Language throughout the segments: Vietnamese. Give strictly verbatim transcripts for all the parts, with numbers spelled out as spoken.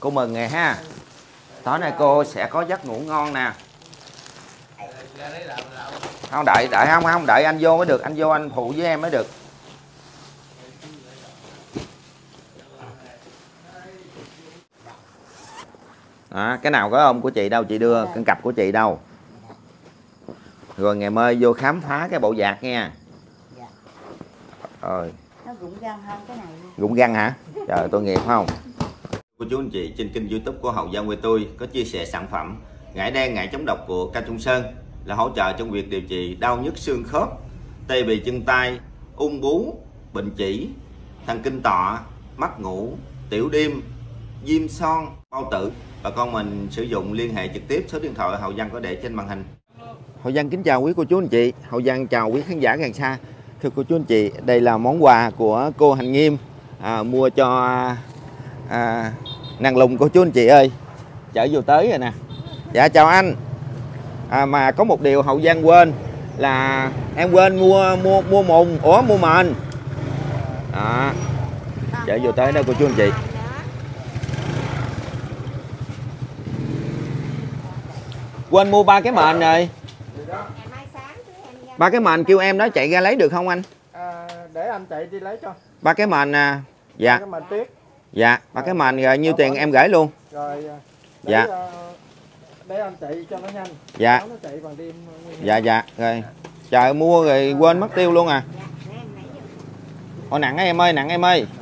Cô mừng ngày ha. Tối nay cô sẽ có giấc ngủ ngon nè. Không đợi, đợi không, không đợi anh vô mới được, anh vô anh phụ với em mới được. À, cái nào có ôm của chị đâu, chị đưa cân cặp của chị đâu. Rồi ngày mai vô khám phá cái bộ vạt nha. Rồi. Nó rụng răng hơn cái này. Rụng răng hả? Trời, tội nghiệp không? Cô chú anh chị, trên kênh YouTube của Hậu Giang quê tôi có chia sẻ sản phẩm ngải đen ngải chống độc của Ca Trung Sơn là hỗ trợ trong việc điều trị đau nhức xương khớp, tê bì chân tay, ung bướu, bệnh chỉ, thần kinh tọa, mất ngủ, tiểu đêm, viêm son, bao tử. Bà con mình sử dụng liên hệ trực tiếp số điện thoại Hậu Giang có để trên màn hình. Hậu Giang kính chào quý cô chú anh chị, Hậu Giang chào quý khán giả gần xa. Thưa cô chú anh chị, đây là món quà của cô Hạnh Nghiêm à, mua cho à, nàng lùng cô chú anh chị ơi. Chở vô tới rồi nè. Dạ chào anh. À, mà có một điều Hậu Giang quên là em quên mua mua mua mùng, ủa mua mền. Đó. Chở vô tới đó cô chú anh chị. Quên mua ba cái mền rồi. Ba cái mền kêu em đó chạy ra lấy được không anh? À, để anh chạy đi lấy cho. Ba cái mền à, dạ. Ba cái mền tuyết. Dạ, ba cái mền rồi nhiêu tiền em gửi luôn. Rồi để, dạ. Uh, để anh chạy cho nó nhanh. Dạ. Nó chạy bằng đêm. Dạ dạ rồi. Trời mua rồi quên mất tiêu luôn à. Ôi nặng em ơi, nặng em ơi.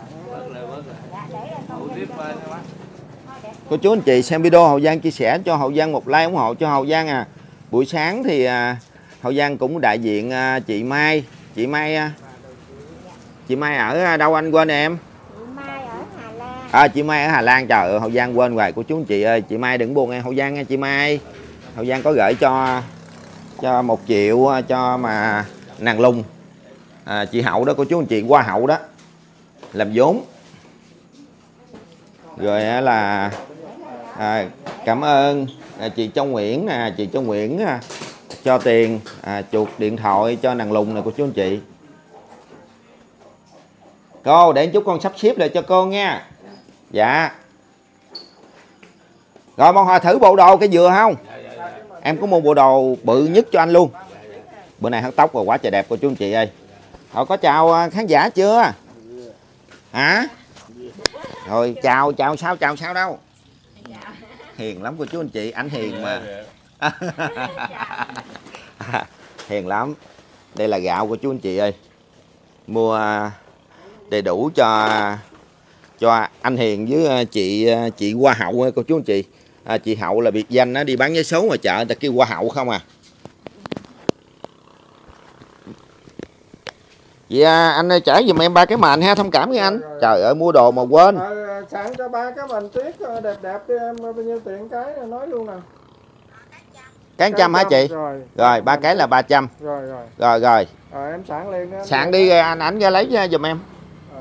Cô chú anh chị xem video Hậu Giang chia sẻ cho Hậu Giang một like ủng hộ cho Hậu Giang à. Buổi sáng thì à, Hậu Giang cũng đại diện à, chị Mai, chị Mai à, chị Mai ở đâu anh quên em? Chị Mai ở Hà Lan. À chị Mai ở Hà Lan, trời ơi Hậu Giang quên hoài cô chú anh chị ơi, chị Mai đừng buồn em Hậu Giang nha chị Mai. Hậu Giang có gửi cho cho một triệu cho mà nàng lùng à, chị Hậu đó cô chú anh chị, qua Hậu đó làm vốn. Rồi là à, cảm ơn à, chị Châu Nguyễn nè, chị Châu Nguyễn à, cho tiền à, chuột điện thoại cho nàng lùng này cô chú anh chị. Cô để chút con sắp xếp lại cho cô nha. Dạ. Rồi mong Hòa thử bộ đồ cái dừa không? Em có mua bộ đồ bự nhất cho anh luôn. Bữa nay hớt tóc rồi quá trời đẹp cô chú anh chị ơi. Họ có chào khán giả chưa? Hả? Rồi chào chào sao chào sao đâu. Hiền lắm cô chú anh chị, anh hiền mà. Hiền lắm. Đây là gạo của chú anh chị ơi. Mua đầy đủ cho cho anh Hiền với chị chị Hoa Hậu cô chú anh chị. À, chị Hậu là biệt danh nó đi bán vé số ngoài chợ người ta kêu Hoa Hậu không à. Vậy à, anh ơi chở giùm em ba cái mền ha, thông cảm với anh. Trời ơi mua đồ mà quên. À, sẵn cho ba cái mền tuyết đẹp đẹp cho em bao nhiêu tiền cái nói luôn nè. Cái trăm hả chị? Rồi, rồi ba cái là ba trăm. Rồi rồi. Rồi rồi. Rồi em sẵn liền đó. Sẵn đi rồi anh ảnh ra lấy giùm em. À.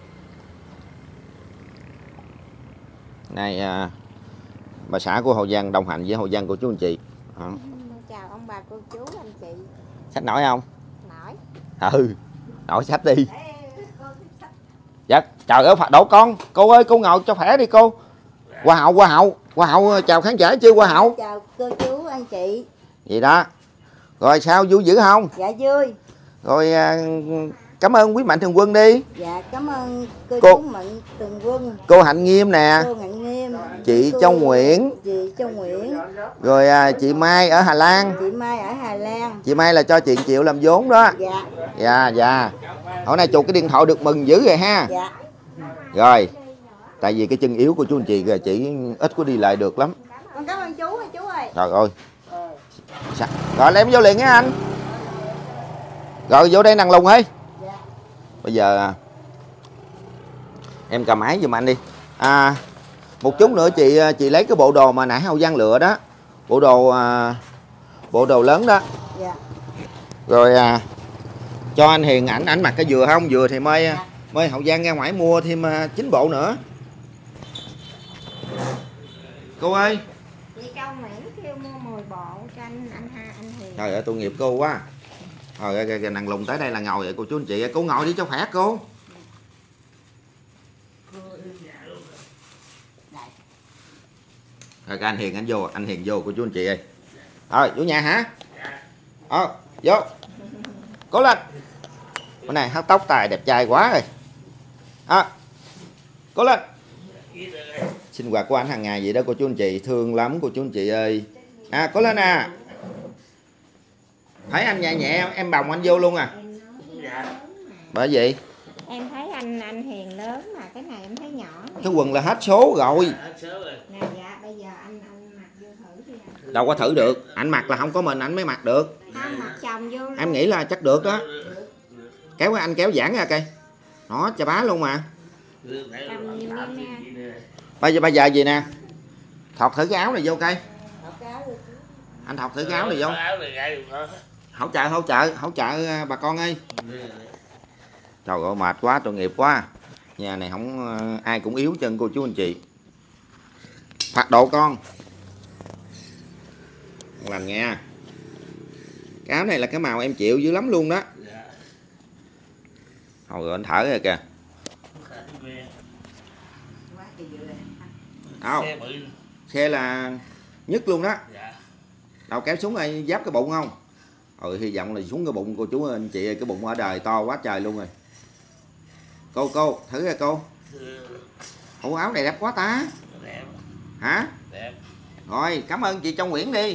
Này à, bà xã của Hậu Giang đồng hành với Hậu Giang của chú anh chị. Đó. Chào ông bà cô chú anh chị. Sách nổi không? Nổi. Ừ. Nổi sách đi. Dạ, trời ơi đổ con. Cô ơi cô ngồi cho khỏe đi cô. Hoa Hậu, Hoa Hậu, Hoa Hậu chào khán giả chưa Hoa Hậu? Chào cô chú anh chị. Gì đó. Rồi sao vui dữ không? Dạ vui. Rồi à, cảm ơn quý mạnh thường quân đi. Dạ cảm ơn cô, cô chú mạnh thường quân. Cô Hạnh Nghiêm nè. Cô Hạnh Nghiêm. Chị cô, Châu Nguyễn. Chị Châu Nguyễn. Rồi à, chị Mai ở Hà Lan. Chị Mai ở Hà Lan. Chị Mai là cho chị Triệu làm vốn đó. Dạ. Dạ dạ. Hôm nay chụp cái điện thoại được mừng dữ rồi ha. Dạ. Rồi. Tại vì cái chân yếu của chú anh chị chị ít có đi lại được lắm. Con cảm ơn chú ơi chú ơi. Trời ơi. Rồi em vô liền nha anh. Rồi vô đây nàng lùng ơi. Dạ. Bây giờ em cầm máy giùm anh đi. À, một chút nữa chị chị lấy cái bộ đồ mà nãy Hậu Giang lựa đó. Bộ đồ à, bộ đồ lớn đó. Dạ. Rồi à, cho anh Hiền ảnh ảnh mặc cái dừa không? Dừa thì mới dạ. mới Hậu Giang ra ngoài mua thêm chín bộ nữa. Cô ơi. Chị Châu Nguyễn kêu mua mười bộ cho anh anh ha anh Hiền. Trời ơi tội nghiệp cô quá. Rồi kìa nàng lùng tới đây là ngồi vậy cô chú anh chị. Cô ngồi đi cho khỏe cô. Rồi anh Hiền anh vô, anh Hiền vô cô chú anh chị ơi. Rồi vô nhà hả? Ờ, vô. Cố lên. Bữa này hớt tóc tài đẹp trai quá rồi. À, cố lên. Sinh hoạt của anh hàng ngày vậy đó cô chú anh chị, thương lắm cô chú anh chị ơi. À, cố lên à. Thấy anh nhẹ nhẹ em bồng anh vô luôn à. Bởi vậy em thấy anh anh Hiền lớn mà cái này em thấy nhỏ này. Cái quần là hết số rồi. Nè dạ bây giờ anh anh mặc vô thử đi anh. Đâu có thử được, anh mặc là không có mình anh mới mặc được. Không mặc chồng vô luôn. Em nghĩ là chắc được đó. Kéo anh kéo giãn ra cây. Nó cho bá luôn mà. Cầm nhiều em nha. Bây giờ bây giờ gì nè. Thọc thử cái áo này vô cây. Anh thọc thử cái áo này vô. Hỗ trợ hỗ trợ hỗ trợ bà con ơi. Trời ơi mệt quá, tội nghiệp quá. Nhà này không ai cũng yếu chân cô chú anh chị. Phạt độ con. Làm nghe. Cái áo này là cái màu em chịu dữ lắm luôn đó. Hồi rồi anh thở rồi kìa. Đâu? Xe là nhất luôn đó. Đâu kéo xuống đây giáp cái bụng không? Ừ, hy vọng là xuống cái bụng cô chú anh chị ơi, cái bụng ở đời to quá trời luôn rồi. Cô cô thử ra cô. Ủa áo này đẹp quá ta. Đẹp. Hả? Đẹp. Rồi cảm ơn chị Trong Nguyễn đi.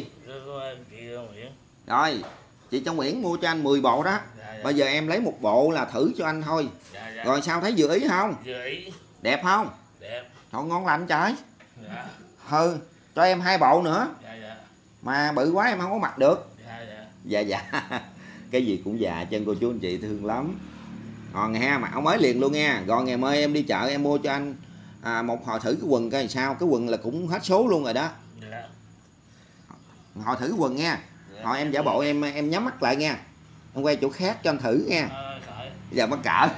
Rồi chị Trong Nguyễn mua cho anh mười bộ đó. Dạ, dạ. Bây giờ em lấy một bộ là thử cho anh thôi. Dạ, dạ. Rồi sao thấy vừa ý không? Vừa ý. Đẹp không? Đẹp. Trời ngon lành trời. Dạ. Hừ, cho em hai bộ nữa. Dạ, dạ. Mà bự quá em không có mặc được. Dạ, dạ. Dạ dạ. Cái gì cũng già chân cô chú anh chị thương lắm. Còn ngày ha, mặc áo mới liền luôn nha. Rồi ngày mai em đi chợ em mua cho anh à, một hồi thử cái quần coi sao. Cái quần là cũng hết số luôn rồi đó. Dạ. Hồi thử cái quần nha. Hồi em giả bộ em em nhắm mắt lại nha. Em quay chỗ khác cho anh thử nha. Ờ, Giờ mắc cỡ.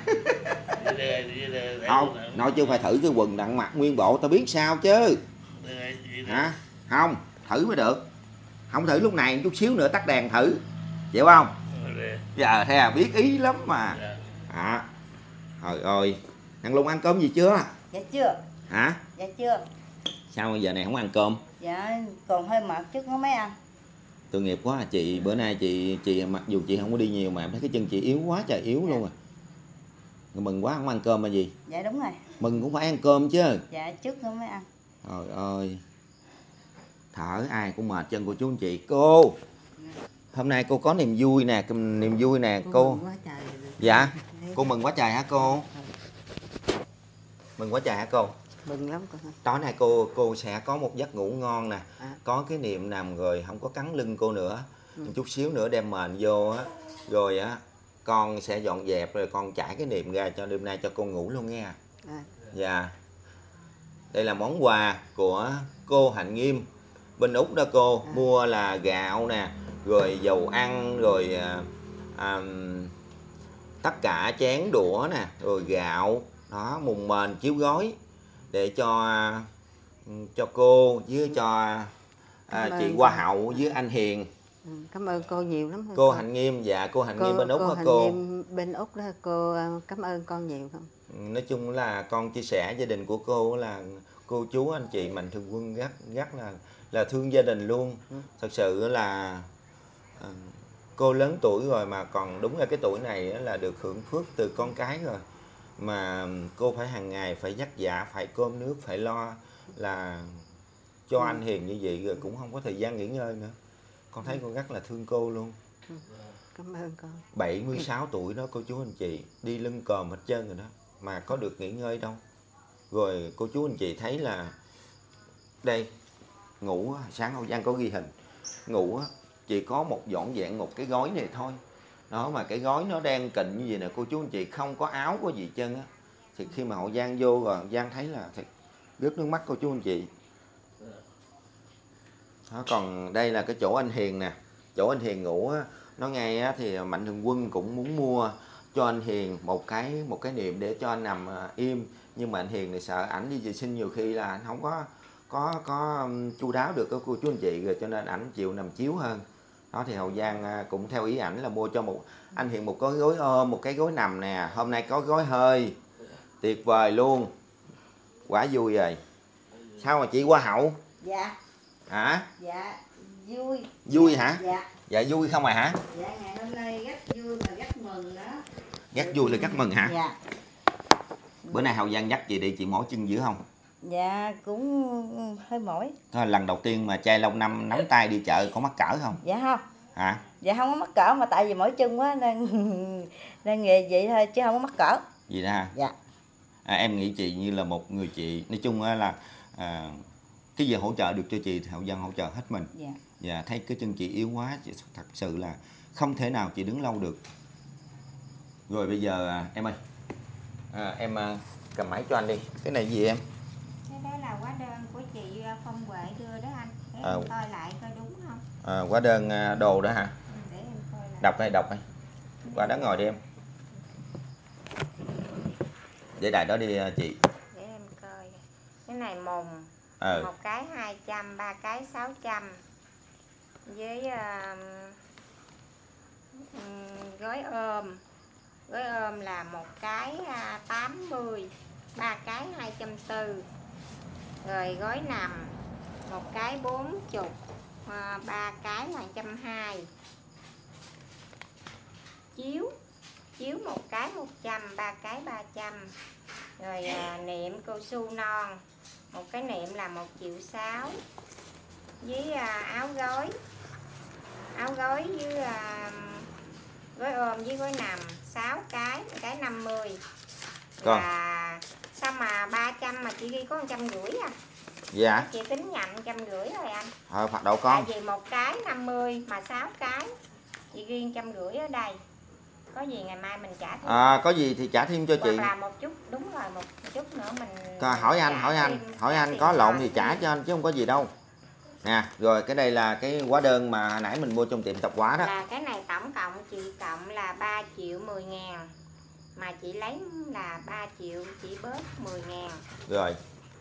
Không, nói chứ phải thử cái quần đặng mặc nguyên bộ tao biết sao chứ. Hả? Không, thử mới được. Không thử lúc này chút xíu nữa tắt đèn thử. Chịu không? Giờ thế à, biết ý lắm mà. À. Trời ơi, thằng Lùng ăn cơm gì chưa? Dạ chưa. Hả? Dạ chưa. Sao giờ này không ăn cơm? Dạ còn hơi mệt chút không mấy ăn. Tội nghiệp quá chị, bữa nay chị chị mặc dù chị không có đi nhiều mà em thấy cái chân chị yếu quá trời yếu luôn à. Mừng quá không ăn cơm là gì? Dạ đúng rồi. Mừng cũng phải ăn cơm chứ. Dạ chút không mấy ăn. Trời ơi. Thở ai cũng mệt chân của chú anh chị. Cô. Hôm nay cô có niềm vui nè, niềm vui nè cô. cô. Mừng quá trời. Dạ. Cô mừng quá trời hả cô? Mừng quá trời hả cô? Mừng lắm cô. Tối nay cô cô sẽ có một giấc ngủ ngon nè. À. Có cái niệm nằm rồi không có cắn lưng cô nữa. Ừ. Một chút xíu nữa đem mền vô á. Rồi á con sẽ dọn dẹp rồi con trải cái niệm ra cho đêm nay cho cô ngủ luôn nha. À. Dạ. Đây là món quà của cô Hạnh Nghiêm bên Úc đó cô. À. Mua là gạo nè, rồi dầu ăn, rồi à, à, tất cả chén đũa nè, rồi gạo đó, mùng mền chiếu gói để cho cho cô với cho à, chị Hoa Hậu với anh Hiền. Ừ, cảm ơn cô nhiều lắm. Cô, cô Hạnh Nghiêm, dạ cô Hạnh cô, Nghiêm bên Úc cô hả Hạnh cô? Nghiêm bên Úc đó cô, cảm ơn con nhiều không? Nói chung là con chia sẻ gia đình của cô là cô chú anh chị Mạnh Thường Quân rất rất là là thương gia đình luôn. Ừ. Thật sự là à, cô lớn tuổi rồi mà còn đúng là cái tuổi này là được hưởng phước từ con cái rồi, mà cô phải hàng ngày phải dắt dạ, phải cơm nước, phải lo là cho ừ. anh Hiền như vậy rồi cũng không có thời gian nghỉ ngơi nữa. Con thấy con rất là thương cô luôn. Ừ. Cảm ơn con. bảy mươi sáu tuổi đó cô chú anh chị, đi lưng còm hết trơn rồi đó mà có được nghỉ ngơi đâu. Rồi cô chú anh chị thấy là đây ngủ sáng Hậu Giang có ghi hình ngủ chỉ có một dọn dẹn một cái gối này thôi đó, mà cái gối nó đang kịnh như vậy nè cô chú anh chị, không có áo có gì chân á. Thì khi mà Hậu Giang vô rồi Hậu Giang thấy là thật rớt nước mắt cô chú anh chị đó. Còn đây là cái chỗ anh Hiền nè, chỗ anh Hiền ngủ á, nó ngay á, thì Mạnh Thường Quân cũng muốn mua cho anh Hiền một cái một cái niệm để cho anh nằm im, nhưng mà anh Hiền thì sợ ảnh đi vệ sinh nhiều khi là anh không có có có chu đáo được cô chú anh chị, rồi cho nên ảnh chịu nằm chiếu hơn đó. Thì Hậu Giang cũng theo ý ảnh là mua cho một anh Hiền một cái gối ôm, một cái gối nằm nè. Hôm nay có gối hơi tuyệt vời luôn, quá vui rồi. Sao mà chị Hoa Hậu? Dạ. Hả? Dạ vui. Vui hả? Dạ. Dạ vui không à hả? Dạ ngày hôm nay rất vui và rất mừng đó. Rất vui là rất mừng hả? Dạ. Bữa nay Hậu Giang dắt chị đi, chị mỏi chân dữ không? Dạ cũng hơi mỏi. Thôi, lần đầu tiên mà trai lâu năm nắm tay đi chợ có mắc cỡ không? Dạ không. Hả? Dạ không có mắc cỡ, mà tại vì mỏi chân quá nên nên nghề vậy thôi chứ không có mắc cỡ. Gì đó ha? Dạ. À, em nghĩ chị như là một người chị, nói chung là à, cái gì hỗ trợ được cho chị thì Hậu Giang hỗ trợ hết mình. Dạ. Và thấy cái chân chị yếu quá, chị thật sự là không thể nào chị đứng lâu được. Rồi bây giờ à, em ơi, à, em à, cầm máy cho anh đi. Cái này gì em? Cái đó là hóa đơn của chị Phong Huệ đưa đó anh. Để À. em coi lại coi đúng không. À, hóa đơn à, đồ đó hả? Ừ, để em coi lại. Đọc đây, đọc đây. Qua đó ngồi đi em. Để đại đó đi à, chị. Để em coi. Cái này mùng. Ừ. Một cái hai trăm, ba cái sáu trăm. Với uh, gói ôm. Gói ôm là một cái uh, tám mươi, ba cái hai trăm bốn mươi. Rồi gói nằm một cái bốn mươi, uh, ba cái là một trăm hai mươi. Chiếu chiếu một cái một trăm, ba cái ba trăm. Rồi à, niệm cao su non, một cái niệm là một triệu sáu. Với à, áo gối, áo gối với à, gói ôm với gói nằm sáu cái, một cái năm mươi. Còn Và sao mà ba trăm mà chị ghi có một trăm rưỡi à? dạ. Chị tính nhầm một trăm rưỡi rồi anh. Thôi phạt đậu con. Tại vì một cái năm mươi mà sáu cái chị ghi một trăm rưỡi ở đây. Có gì ngày mai mình trả thêm. À, có gì thì trả thêm cho chị. Hoặc là một chút, đúng rồi, một chút nữa mình Coi, hỏi anh, hỏi anh, hỏi anh có lộn thì trả cho anh chứ không có gì đâu. Nè, rồi cái đây là cái hóa đơn mà hồi nãy mình mua trong tiệm tạp hóa đó. Là cái này tổng cộng chị cộng là ba triệu mười ngàn. Mà chị lấy là ba triệu, chị bớt mười ngàn. Rồi.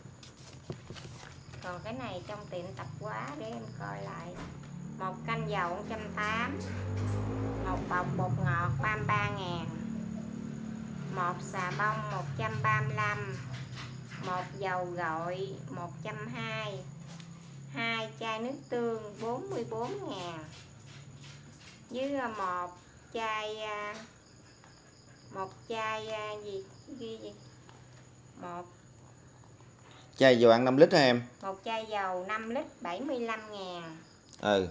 Còn cái này trong tiệm tạp hóa để em coi lại. Một canh dầu một trăm tám mươi. Một bọc bột ngọt ba mươi ba ngàn. Một xà bông một trăm ba mươi lăm. Một dầu gội một trăm hai mươi. Hai chai nước tương bốn mươi bốn ngàn. Với một chai một chai gì ghi gì? Một Chai dầu ăn năm lít hả em? một chai dầu năm lít bảy mươi lăm ngàn. Ừ.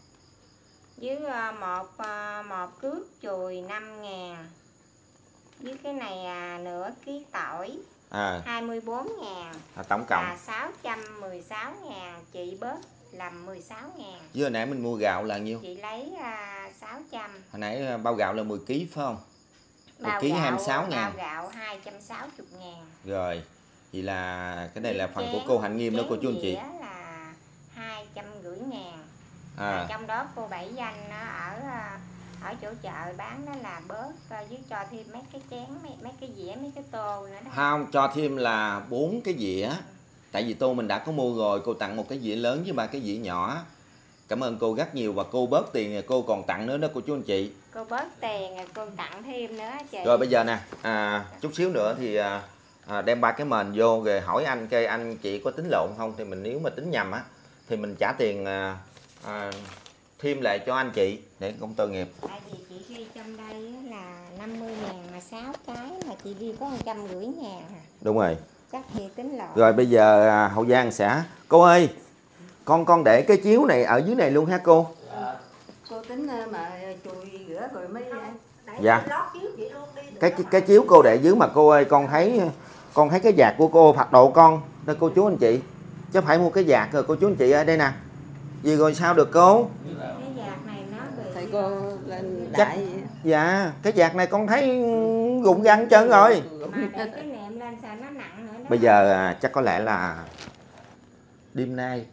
Với một một cước chùi năm ngàn. Với cái này à, nửa ký tỏi À. hai mươi bốn ngàn. À, tổng cộng là sáu trăm mười sáu ngàn. Chị bớt làm mười sáu ngàn. Với hồi nãy mình mua gạo là nhiêu? Chị lấy à, sáu trăm. Hồi nãy bao gạo là mười ký phải không? một Bao ký gạo, hai mươi sáu ngàn. bao gạo hai trăm sáu mươi ngàn. Rồi. Vậy là cái này là phần Chén, của cô Hạnh Nghiêm đó cô chú anh chị. dĩa là hai trăm rưỡi ngàn. À. Trong đó cô Bảy Danh nó ở ở chỗ chợ bán đó là bớt với cho thêm mấy cái chén, mấy, mấy cái dĩa, mấy cái tô nữa đó. Không, cho thêm là bốn cái dĩa. Tại vì tô mình đã có mua rồi, cô tặng một cái dĩa lớn với ba cái dĩa nhỏ. Cảm ơn cô rất nhiều và cô bớt tiền cô còn tặng nữa đó cô chú anh chị. Cô bớt tiền rồi cô tặng thêm nữa chị. Rồi bây giờ nè, à, chút xíu nữa thì à, à, đem ba cái mền vô rồi hỏi anh cây anh chị có tính lộn không, thì mình nếu mà tính nhầm á thì mình trả tiền à, à, thêm lại cho anh chị để công tơ nghiệp. Tại vì chị ghi trong đây là năm mươi ngàn mà sáu cái mà chị ghi có một trăm rưỡi ngàn à. Đúng rồi. Chắc chị tính lộn. Rồi bây giờ à, Hậu Giang sẽ, cô ơi con con để cái chiếu này ở dưới này luôn ha cô. Dạ. Cô tính mà chùi rửa rồi mới Dạ. Cái, cái cái chiếu cô để dưới mà cô ơi, con thấy con thấy cái vạt của cô phạt độ con đây cô chú anh chị, chứ phải mua cái vạt rồi cô chú anh chị ở đây nè. Gì rồi sao được cô? Cái vạt này nó bị thầy cô lên Chắc, đại. dạ cái vạt này con thấy rụng răng trơn rồi. mà để cái nệm lên sao nó nặng nữa đó. Bây giờ à, chắc có lẽ là đêm nay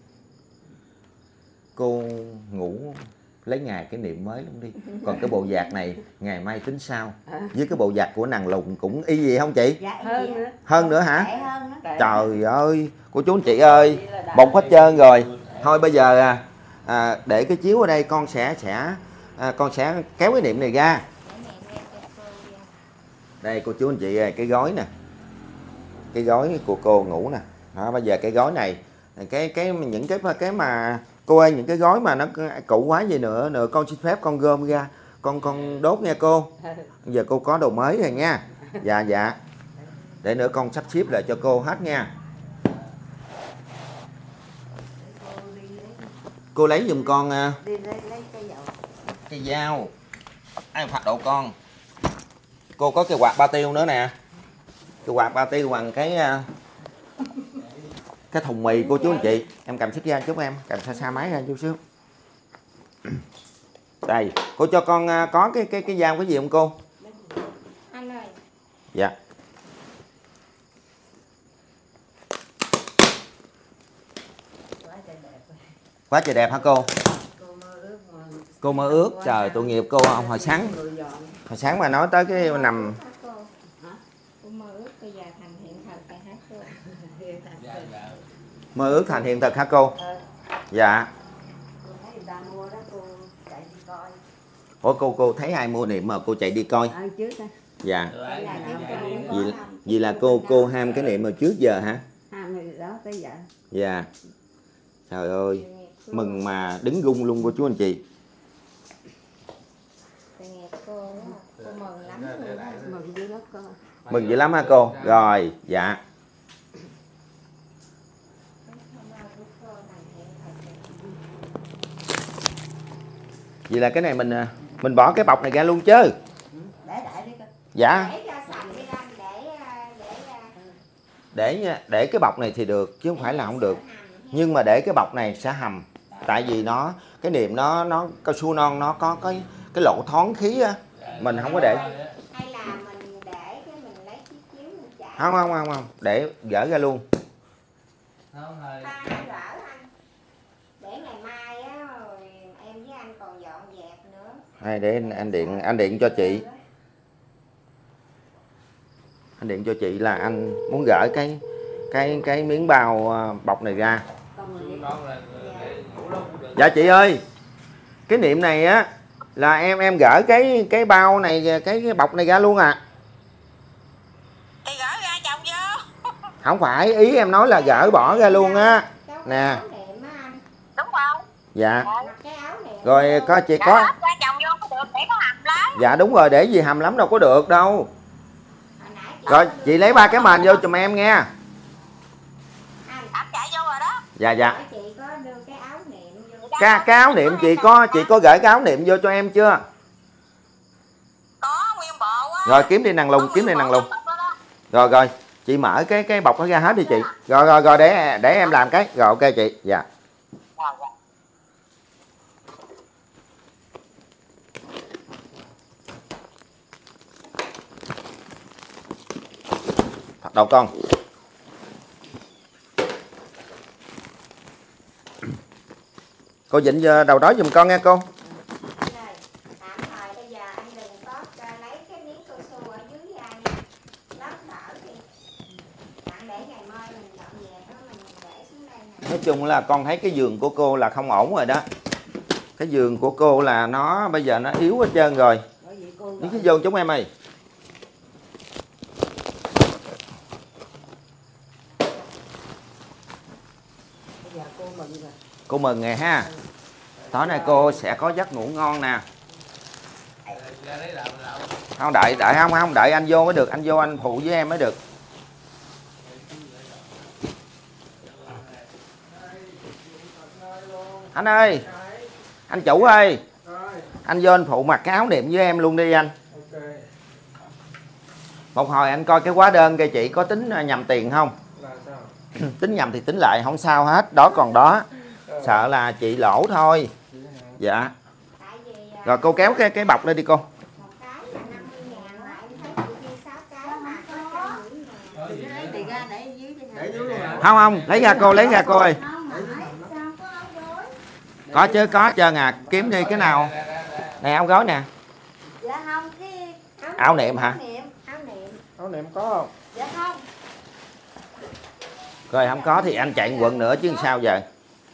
cô ngủ lấy ngày cái niệm mới luôn đi, còn cái bộ vạt này ngày mai tính sao. Với cái bộ vạt của nàng Lùng cũng y gì không chị? Dạ, Hơn nữa. Hơn nữa hả? Để hơn đó. Trời ơi cô chú anh chị ơi, bột hết trơn rồi. Thôi bây giờ à, à, để cái chiếu ở đây con sẽ sẽ à, con sẽ kéo cái niệm này ra. Để nệm lên cho cô nha. Đây cô chú anh chị ơi, cái gối nè, cái gối của cô ngủ nè. Đó, bây giờ cái gối này cái cái những cái cái mà cô ơi, những cái gói mà nó cũ quá gì nữa nữa con xin phép con gom ra, con con đốt nha cô. Giờ cô có đồ mới rồi nha. Dạ dạ. Để nữa con sắp xếp lại cho cô hết nha. Cô lấy giùm con Đi lấy, lấy cái dao. Cái dao. Ai phạt độ con. Cô có cái quạt ba tiêu nữa nè. Cái quạt ba tiêu bằng cái cái thùng mì cô chú anh chị. Em cầm xích ra chút em, cầm xa xa máy ra chút xíu. Đây, cô cho con có cái cái cái dao cái gì không cô? Anh ơi. Dạ. Quá trời đẹp hả cô? Cô mơ ước. Trời, tội nghiệp cô không hồi sáng. Hồi sáng mà nói tới cái nằm. Cô mơ ước bây giờ thành hiện thực rồi hả cô? Mơ ước thành hiện thực hả cô? Dạ. Ủa cô cô thấy ai mua niệm mà cô chạy đi coi? Dạ. Vì, vì là cô cô ham cái niệm mà trước giờ hả? Ham đó tới giờ. Dạ. Trời ơi, mừng mà đứng rung luôn cô chú anh chị. Cô, cô mừng lắm luôn đó. Mừng dữ lắm cô. Mừng dữ lắm hả cô? Rồi, dạ. Vậy là cái này mình mình bỏ cái bọc này ra luôn chứ? Để để đi con. Dạ. Để cho sạch đi anh, để để để để cái bọc này thì được chứ không phải là không được. Nhưng mà để cái bọc này sẽ hầm. Tại vì nó cái niệm nó nó cao su non nó có cái cái lỗ thoáng khí á, mình không có để. Hay là mình để cái mình lấy chiếc chiếu mình chạy. Không không không không, để gỡ ra luôn. Không ơi. Gỡ anh. Để ngày mai á rồi em với anh còn dọn dẹp nữa. Hay để anh, anh điện anh điện cho chị. Anh điện cho chị là anh muốn gỡ cái cái cái miếng bao bọc này ra. Dạ chị ơi, cái niệm này á là em em gỡ cái cái bao này cái, cái bọc này ra luôn à. Thì gỡ ra chồng vô. Không phải, ý em nói là gỡ bỏ ra luôn á. Nè. Đúng không? Dạ. Rồi có chị có. Dạ đúng rồi, để gì hầm lắm đâu có được đâu. Rồi chị lấy ba cái mền vô giùm em nghe. Anh chạy vô rồi đó. Dạ dạ. Chị có đưa cái áo niệm vô. Cái, cái áo niệm chị có chị có gửi cái áo niệm vô cho em chưa? Có nguyên bộ á. Rồi kiếm đi nàng lùng, kiếm đi nàng lùng. Rồi rồi, chị mở cái cái bọc nó ra hết đi chị. Rồi rồi rồi để để em làm cái. Rồi ok chị. Dạ. Thật đâu con. Cô Vịnh đầu đó giùm con nghe cô. Tạm thời bây giờ anh đừng có lấy cái miếng cao su ở dưới ra nha. Lót đỡ đi. Bạn để ngày mai mình dọn dẹp đó mình để xuống đây nè. Nói chung là con thấy cái giường của cô là không ổn rồi đó. Cái giường của cô là nó bây giờ nó yếu hết trơn rồi. Đi cái vô chúng em ơi. Cô mừng ngày ha. Tối nay cô sẽ có giấc ngủ ngon nè. Không đợi đợi không không đợi anh vô mới được, anh vô anh phụ với em mới được. Anh ơi, anh chủ ơi, anh vô anh phụ mặc cái áo niệm với em luôn đi anh. Một hồi anh coi cái hóa đơn kìa chị có tính nhầm tiền không? Tính nhầm thì tính lại không sao hết, đó còn đó. Sợ là chị lỗ thôi. Dạ. Rồi cô kéo cái cái bọc lên đi cô. Không không, lấy ra cô, lấy ra cô ơi. Có chứ, có trơn à, kiếm đi cái nào. Này áo gối nè. Áo niệm hả? Áo niệm có không? Dạ không. Rồi không có thì anh chạy quần nữa chứ sao giờ.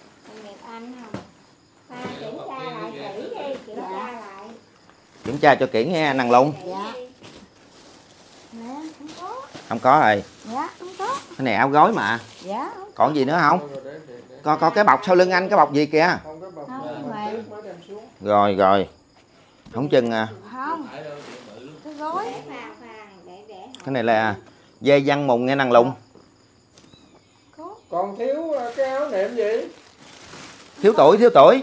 Kiểm tra cho kỹ nghe nàng Lung. Dạ. Nè, không có. Không có rồi. Dạ, không có. Cái này áo gối mà. Dạ. Còn gì nữa không? Có có cái bọc sau lưng anh, cái bọc gì kìa? Không có bọc Không, mà tuyết mới đem xuống. Rồi rồi. Không chừng à. Không. Cái gối. Khoan khoan để để Cái này là dây văn mùng nghe năng lùng. Còn thiếu cái áo niệm gì? Thiếu tuổi, thiếu tuổi.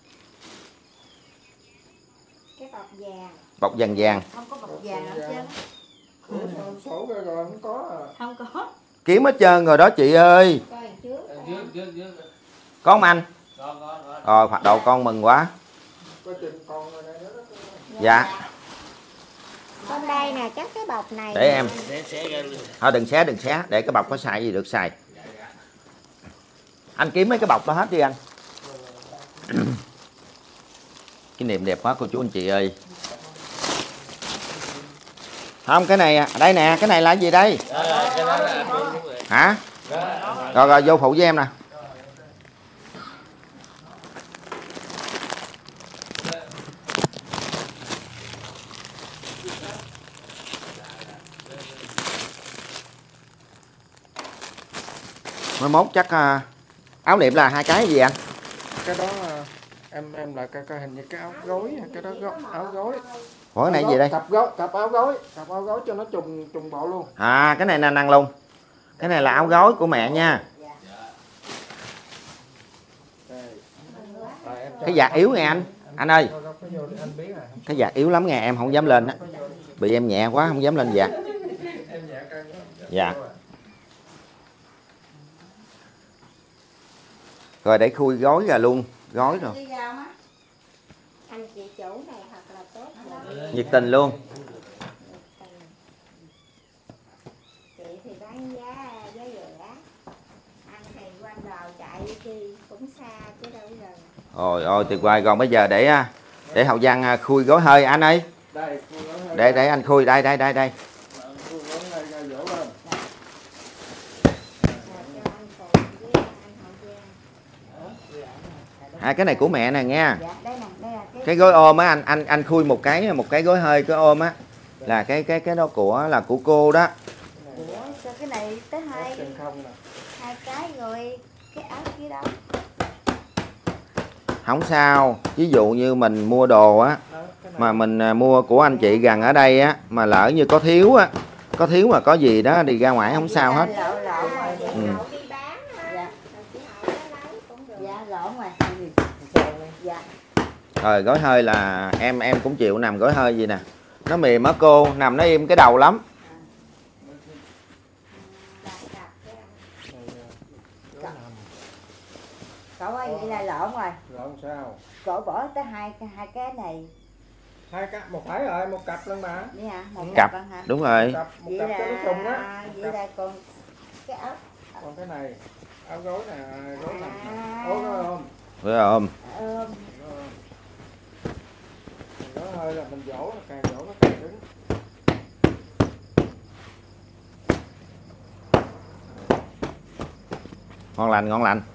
cái bọc vàng. Bọc vàng vàng. Không có bọc vàng hết trơn. Ủa, sao sổ ra rồi không có à? Không có. Kiếm hết trơn rồi đó chị ơi. Coi trước. Có không anh? Rồi hoạt động con mừng quá. Có chừng còn rồi này nữa đó. Dạ. Bên đây nè, chắc cái bọc này. Để em. Thôi đừng xé, đừng xé. Để cái bọc có xài gì được xài. Anh kiếm mấy cái bọc đó hết đi anh. Cái niệm đẹp quá cô chú anh chị ơi. Không, cái này đây nè, cái này là cái gì đây? Hả? Rồi rồi vô phụ với em nè. Mai mốt chắc uh, áo niệm là hai cái gì anh? Cái đó em em là cái, cái hình như cái áo gối, cái đó gối, áo gối. Ủa cái này gì đây? Cặp gối, cặp áo gối, cặp áo gối cho nó trùng trùng bộ luôn. À cái này là năng luôn. Cái này là áo gối của mẹ nha. Cái vạt yếu nghe anh. Anh ơi. Cái vạt yếu lắm nghe, em không dám lên á. Bị em nhẹ quá không dám lên vạt. Dạ. Rồi để khui gói ra luôn, gói rồi. Anh chị chủ này thật là tốt rồi. Nhiệt tình luôn. Chị thì bán giá giá rẻ. Anh thì quanh đầu chạy chi cũng xa chứ đâu giờ. Ôi ôi tuyệt vời, còn bây giờ để để Hậu Giang khui gói hơi anh ơi. Để để anh khui đây đây đây đây. À, cái này của mẹ nè nghe. Dạ, đây nè, đây là cái Cái gói ôm á anh anh anh khui một cái một cái gói hơi cái ôm á là cái cái cái đó của là của cô đó. Ủa, sao cái này tới hai hai cái rồi cái áo kia đâu? Không sao, ví dụ như mình mua đồ á mà mình mua của anh chị gần ở đây á mà lỡ như có thiếu á, có thiếu mà có gì đó đi ra ngoài không sao hết. Lộn lộn rồi. Ừ. đi bán thôi. Dạ. Chị Hậu nó lấy cũng được. Dạ lộn rồi. Dạ. Rồi gói hơi là em em cũng chịu nằm gói hơi gì nè. Nó mềm á cô, nằm nó im cái đầu lắm. Cậu ơi vậy là lộn rồi. Lộn sao? Cậu bỏ tới hai hai cái này. Hai cái, một phải rồi, một cặp luôn mà. Đi hả? Một Cặp. con hả? Đúng rồi. Cặp, một Vậy cặp cho nó trùng á. là vậy là còn cái áo. Còn cái này, áo gối nè, gối nằm. À. Ố gối ôm. Rồi ôm. Ôm. Gối hơi là mình dỗ, càng dỗ nó càng cứng. Ngon lành, ngon lành.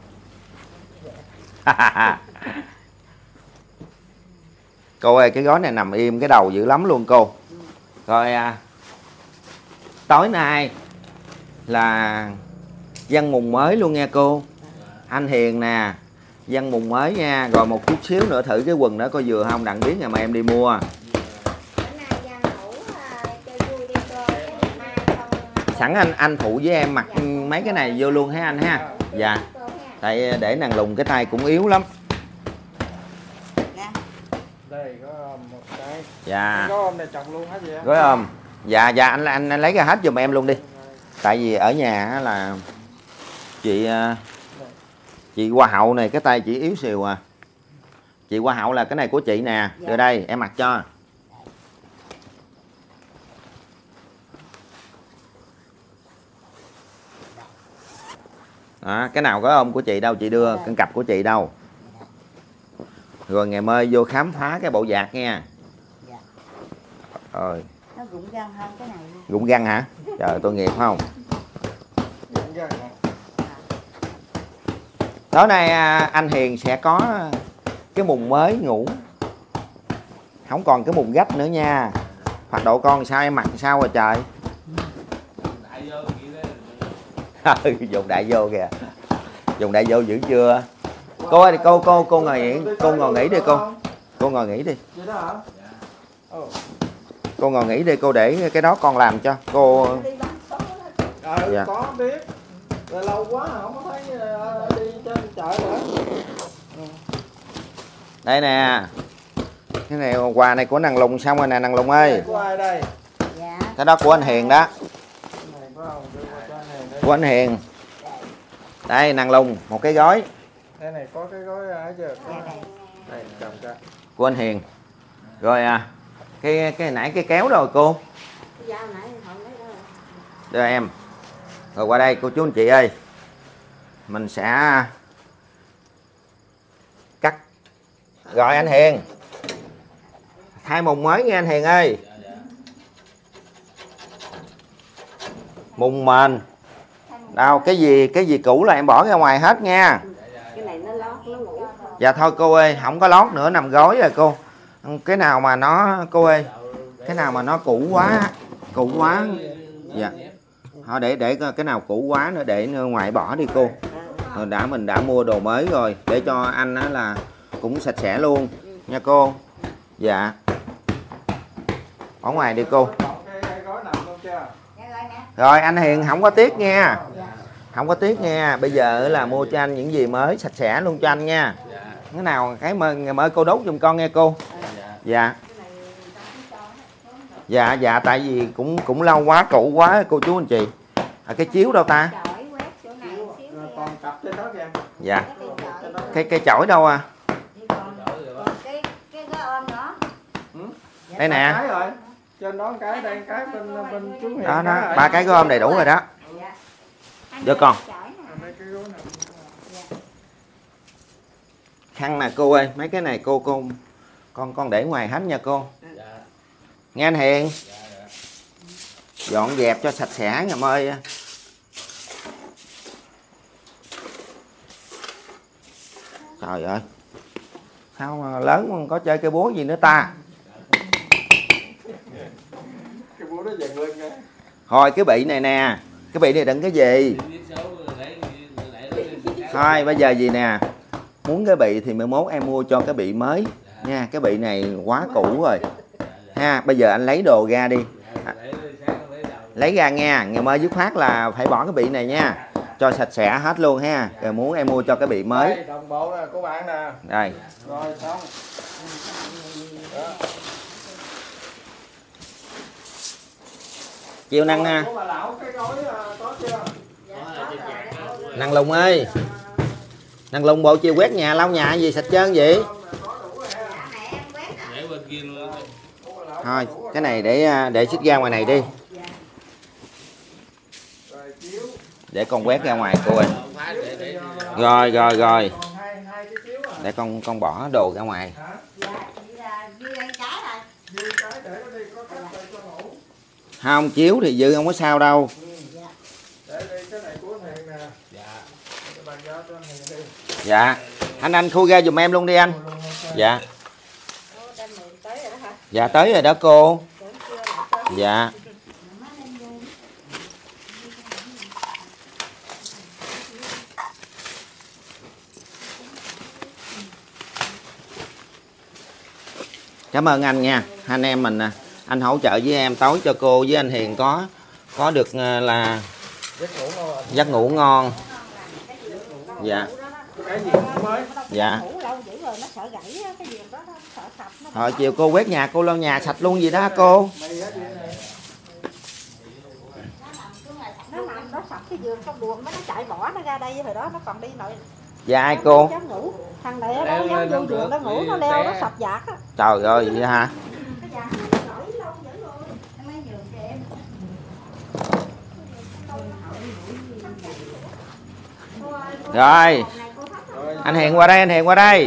Cô ơi cái gói này nằm im cái đầu dữ lắm luôn cô. Rồi à, tối nay là văn mùng mới luôn nha cô. Anh Hiền nè, văn mùng mới nha. Rồi một chút xíu nữa thử cái quần đó coi vừa không, đặng biết ngày mai em đi mua. Bữa nay Giang ngủ chơi vui đi cô, cái ngày mai không. Sẵn anh anh phụ với em mặc mấy cái này vô luôn hả anh ha. Dạ. Tại để nàng lùng cái tay cũng yếu lắm. Đây có ôm một cái. Dạ. Có ôm này chồng luôn hả vậy? Gói ôm. Dạ dạ anh anh, anh lấy ra hết giùm em luôn đi. Tại vì ở nhà là chị chị Hoa Hậu này cái tay chị yếu xìu à. Chị Hoa Hậu là cái này của chị nè. Dạ. Đưa đây em mặc cho. Đó, cái nào có ôm của chị đâu chị đưa, cái cặp của chị đâu. Rồi ngày mai vô khám phá cái bộ vạt nha. Dạ. Rồi. Nó rụng răng hơn cái này luôn. Rụng răng hả? Trời tội nghiệp phải không? Rụng răng hả? Tối nay anh Hiền sẽ có cái mùng mới ngủ. Không còn cái mùng gách nữa nha. Hoạt độ con sao em mặc sao rồi trời. Dùng đại vô kìa. Dùng đại vô dữ chưa? Cô ơi, cô cô cô ngồi nghỉ, cô ngồi nghỉ đi cô. Cô ngồi nghỉ đi. Cô ngồi nghỉ đi, cô để cái đó con làm cho. Cô Ừ, dạ. Có biết. Rồi lâu quá không có thấy đi trên chợ nữa. Đây nè. Cái này quà này của nàng Lùng xong rồi nè nàng Lùng ơi. Của ai đây? Dạ. Cái đó của anh Hiền đó. Của anh Hiền. Đây nàng Lùng, một cái gói. Đây này có cái gói ở chưa? Đây cầm cho. Của anh Hiền. Rồi à. Cái cái nãy cái kéo rồi cô. Đưa em. Rồi qua đây cô chú anh chị ơi. Mình sẽ cắt. Rồi anh Hiền. Thay mùng mới nha anh Hiền ơi. Mùng mền. Đâu cái gì cái gì cũ là em bỏ ra ngoài hết nha. Cái này nó lót nó ngủ. Dạ thôi cô ơi, không có lót nữa, nằm gối rồi cô. Cái nào mà nó cô ơi, cái nào mà nó cũ quá, cũ quá. Dạ. Thôi để để cái nào cũ quá nữa để ngoài bỏ đi cô. Rồi đã mình đã mua đồ mới rồi, để cho anh á là cũng sạch sẽ luôn nha cô. Dạ. Bỏ ngoài đi cô. Rồi anh Hiền không có tiếc nha. Không có tiếc nha. Bây giờ là mua cho anh những gì mới sạch sẽ luôn cho anh nha. Cái nào cái mơ mơ cô đốt giùm con nghe cô. Dạ. Dạ dạ tại vì cũng cũng lâu quá cũ quá cô chú anh chị. À, cái chiếu đâu ta? Dạ. Cái cái chổi đâu à? Đây nè. Trên đó cái đây cái bên bên chú Hiền. Đó đó, ba cái gom đầy đủ rồi đó. Đưa con. Khăn nè cô ơi, mấy cái này cô cô con con để ngoài hết nha cô. Nghe anh Hiền. Dọn dẹp cho sạch sẽ em ơi. Trời ơi. Sao mà lớn mà có chơi cây búa gì nữa ta? Cái búa đó dần lên nha. Thôi cái bị này nè, cái bị này đừng cái gì. Thôi bây giờ gì nè. Muốn cái bị thì mới mốt em mua cho cái bị mới nha, cái bị này quá cũ rồi. Ha, bây giờ anh lấy đồ ra đi. À, lấy ra nha, ngày mai dứt khoát là phải bỏ cái bị này nha. Cho sạch sẽ hết luôn ha. Rồi muốn em mua cho cái bị mới. Đây, đồng bộ nè của bạn nè. Đây. Rồi xong. Đó. Chiều năng nha. Năng Lùng ơi. Năng Lùng bộ chiều quét nhà lau nhà gì sạch trơn vậy? Thôi, cái này để để xích ra ngoài này đi. Để con quét ra ngoài cô ơi. Rồi rồi rồi. Để con con bỏ đồ ra ngoài. Không chiếu thì dư không có sao đâu. Dạ. Anh anh khui ra giùm em luôn đi anh. Dạ. Dạ tới rồi đó cô. Dạ. Cảm ơn anh nha. Anh em mình anh hỗ trợ với em tối cho cô với anh Hiền có có được là giấc ngủ ngon. Dạ. Dạ. Thôi chiều cô quét nhà cô lau nhà sạch luôn gì đó cô. Nó nằm nó sập cái giường trong buồng nó chạy bỏ nó ra đây rồi đó nó còn đi nội. Dạ ai cô? Thằng này nó dám vô giường nó ngủ nó leo nó sập dạt á. Trời ơi vậy hả? Rồi. Anh Hiền qua đây, anh Hiền qua đây.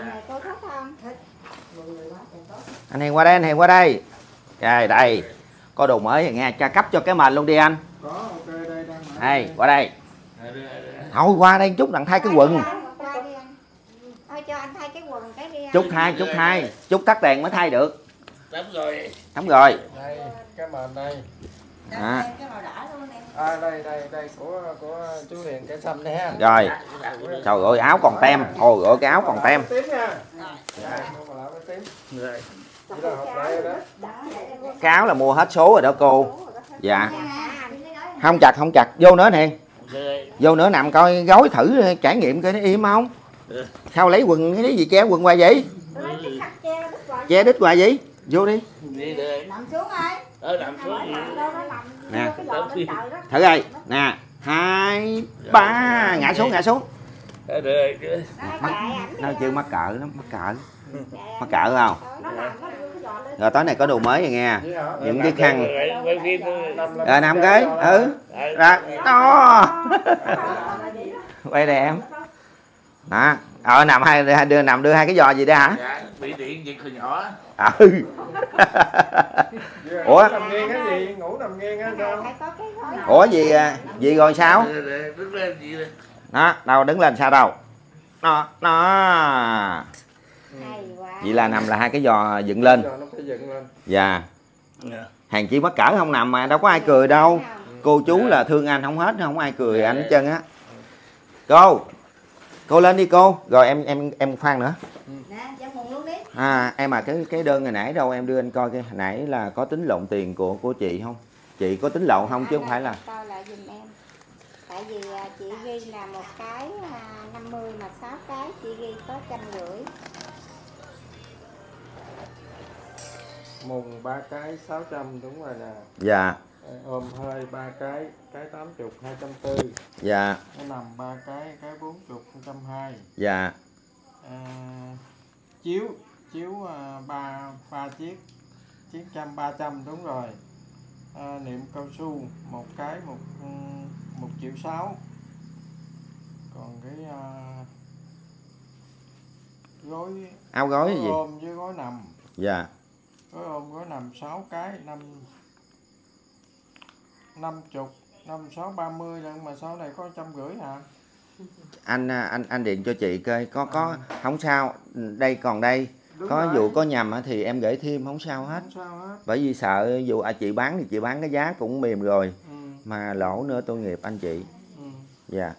Anh Hiền qua đây, anh Hiền qua đây. Rồi đây. Có đồ mới rồi nghe, cho cấp cho cái mền luôn đi anh. Đây, qua đây. Thôi qua đây chút đặng thay cái quần. Chút thay, chút thay. Chút tắt đèn mới thay được. Đóng rồi. Đóng rồi. Đây, cái mền đây. À. À, đây đây đây của của chú Hiền cái xanh đây ha. Rồi. Trời ơi áo còn tem. Ôi ơi cái áo còn tem. Tím nha. Rồi. Cái áo là mua hết số rồi đó cô. Dạ. Không chặt không chặt. Vô nữa nè. Vô nữa nằm coi gối thử trải nghiệm coi nó im không. Sao lấy quần cái gì che quần hoài vậy? Che đít hoài vậy? Vô đi. Nằm xuống ơi. Ờ nằm xuống gì? Nè. Thử đây. Nè. Hai ba ngã xuống ngã xuống. Nó chưa mắc cỡ nó mắc cỡ. Mắc cỡ không? Rồi tối nay có đồ mới rồi nghe. Những cái khăn. Rồi nằm cái. Ừ. Rồi. Đó. Quay đây em. Đó. Ờ nằm hai đưa nằm đưa hai cái giò gì đó hả? Dạ, bị điện giật hồi nhỏ. Ừ. Ủa? Nằm nghiêng cái gì? Ngủ nằm nghiêng á sao? Ủa gì gì rồi sao? Đứng lên gì đây? Đó, đâu đứng lên sao đâu. Đó, đó. Vậy là nằm là hai cái giò dựng lên. Dạ. Hàng chi mắc cỡ không nằm mà đâu có ai cười đâu. Cô chú là thương anh không hết, không ai cười anh hết trơn á. Cô. Cô lên đi cô. Rồi em em em khoan nữa. À em mà cái cái đơn ngày nãy đâu em đưa anh coi cái hồi nãy là có tính lộn tiền của của chị không? Chị có tính lộn không chứ không phải là. Coi lại giùm em. Tại vì chị ghi là một cái năm mươi mà sáu cái chị ghi có trăm rưỡi. Mùng ba cái sáu trăm đúng rồi nè. Dạ. Ôm hơi ba cái, cái tám mươi, hai trăm tư. Dạ. Nó nằm ba cái, cái bốn mươi, một trăm hai. Dạ. À, chiếu, chiếu ba ba chiếc, chiếc trăm ba trăm đúng rồi. À, niệm cao su một cái một một triệu sáu. Còn cái à, gối Áo gối gối gì? ôm với gối nằm. Dạ. Gối ôm gối nằm sáu cái năm năm chục năm sáu ba mươi lần mà sau này có trăm rưỡi hả? Anh anh anh điện cho chị coi có có không sao, đây còn đây. Đúng có rồi. vụ có nhầm thì em gửi thêm không sao hết. Không sao hết. Bởi vì sợ dù à, chị bán thì chị bán cái giá cũng mềm rồi. Ừ. Mà lỗ nữa tội nghiệp anh chị. Ừ. Dạ.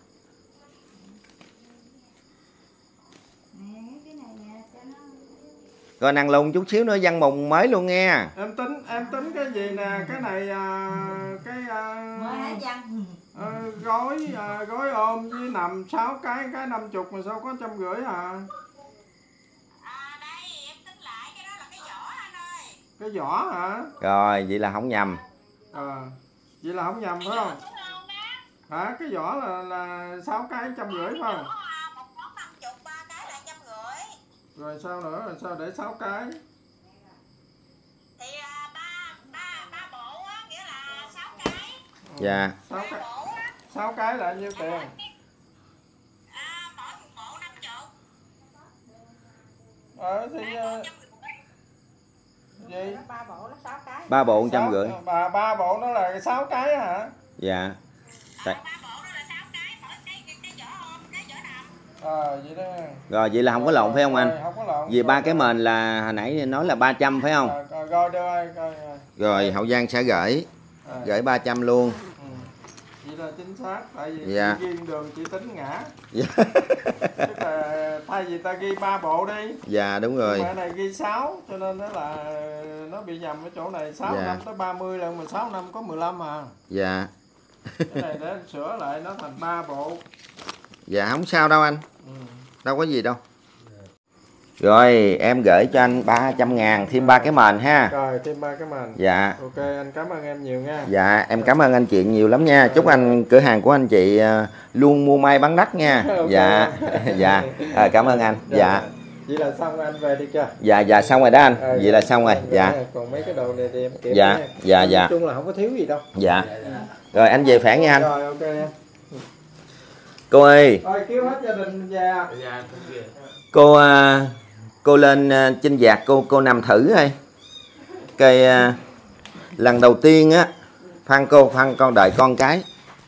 Rồi năng lùng chút xíu nữa văn mùng mới luôn nghe. Em tính em tính cái gì nè, cái này à, cái à, à, gói à, gói ôm với nằm sáu cái cái năm chục mà sao có trăm rưỡi à? À đây em tính lại cái đó là cái vỏ anh ơi. Cái vỏ hả? Rồi vậy là không nhầm. À, vậy là không nhầm phải không? Hả? Cái vỏ là là sáu cái trăm rưỡi phải không? Rồi sao nữa, rồi sao để sáu cái? Thì ba ba ba bộ á, nghĩa là sáu cái. Dạ. sáu cái. sáu cái là nhiêu tiền? À, mỗi một bộ năm chục. Ờ thì uh, gì? Ba bộ nó sáu cái. Ba bộ một trăm rưỡi. Ba ba bộ nó là sáu cái hả? Dạ. Tại... À, vậy đó. Rồi vậy là không có lộn phải không anh? Không có lộn. Vì ba cái mền là hồi nãy nói là ba trăm phải không? À, rồi đưa ơi, coi. Rồi Hậu Giang sẽ gửi. À. Gửi ba trăm luôn. Ừ. Vậy là chính xác, tại vì dạ. ghi đường chỉ tính ngã. Dạ. Tức là thay vì ta ghi ba bộ đi. Dạ đúng rồi. Nhưng mà này ghi sáu cho nên nó là nó bị nhầm ở chỗ này, sáu dạ. năm tới ba mươi lần mà sáu năm có mười lăm à. Dạ. Cái này để anh sửa lại nó thành ba bộ. Dạ không sao đâu anh. Ừ. Đâu có gì đâu. Rồi em gửi cho anh ba trăm ngàn thêm ba cái mền ha. Rồi thêm ba cái mền. Dạ. Ok anh cảm ơn em nhiều nha. Dạ em cảm ơn anh chị nhiều lắm nha. Chúc anh cửa hàng của anh chị luôn mua may bán đắt nha. Okay. Dạ. Dạ. À, cảm ơn anh. Dạ. dạ. Vậy là xong anh về đi chưa? Dạ dạ xong rồi đó anh. À, vậy là xong rồi. Dạ. Còn mấy cái đồ này thì em kiểm. Dạ. Dạ dạ. Nói chung là không có thiếu gì đâu. Dạ. Rồi anh về phản nha anh. Rồi ok em. Cô ơi. Rồi kêu hết gia đình về. Cô cô lên trên vạc cô cô nằm thử thôi. Cây lần đầu tiên á Phan cô Phan con đợi con cái.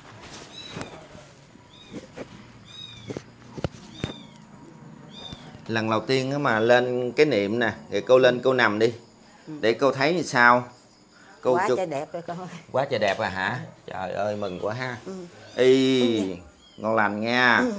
Lần đầu tiên á mà lên cái niệm nè, rồi cô lên cô nằm đi. Để cô thấy như sao. Cô, quá cô... trời đẹp rồi con ơi. Quá trời đẹp à hả? Trời ơi mừng quá ha. Ừ. Y ừ. Ngon lành nha. Ừ.